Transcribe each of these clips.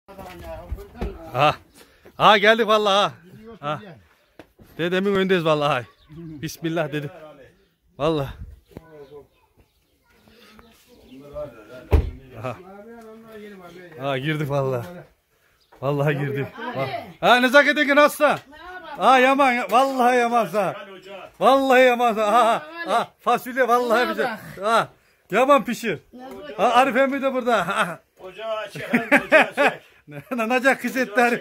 Ha. Ha geldik vallahi ha. Ha. Dedemin önündeyiz vallahi. Bismillah dedim. Vallahi. Ha. Ha girdik vallahi. Vallahi girdik. Ha nezaket Engin nasılsın? Ha yaman vallahi yamansa. Vallahi yamansa. Ha ha fasulye vallahi bize. Ha yaman pişir. Ha Arif emmi de burada. Ha. Ocağı çek, ocağı çek. Nanacak kız etler.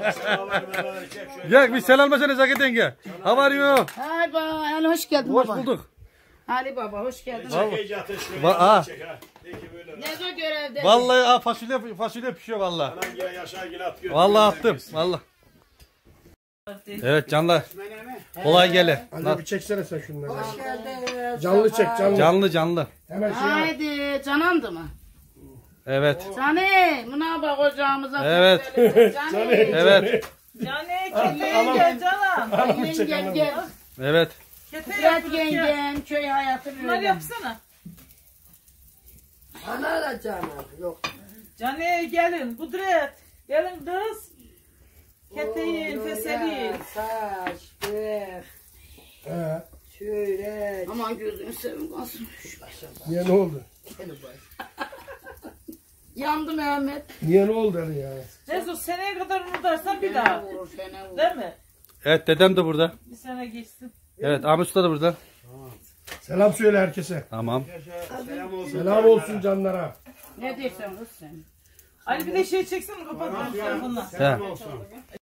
Ya bir selamlaşa nezaket Engin. How are you? Hay baba, hoş geldin Hoş baba. bulduk. Ali baba, hoş geldin. Ne o görevde? Vallahi ha, fasulye pişiyor vallahi. Vallahi attım. Vallahi. Evet canlar. Kolay gele. Hadi bir çeksene sen şunları. Hoş geldin. Canlı çek canlı. Canlı. Hemen şey yap. Haydi, canandı mı? Evet. Cani, buna bak ocağımıza. Evet. Cani. Evet. Cani, keteğe gel canım. Yengem gel. Evet. Kudret yengem, köy hayatı Bunları böyle. yapsana. Ana da canım yok. Cani gelin, Kudret. Gelin kız. Keteğin, feseliğin. Saç, bıyık, He. çörek. Aman gözünü seveyim kalsın. Niye ne oldu? Yandı Mehmet. Niye ne oldu Ali ya? Neyse o seneye kadar unutarsan bir daha. Vurur, fena vurur. Değil mi? Evet dedem de burada. Bir sene geçsin. Evet Ahmet Usta da burada. Selam söyle herkese. Tamam. Selam olsun canlara. Ne diyorsun kız sen? Ali bir de şey çeksin mi? Kapat telefonla. He.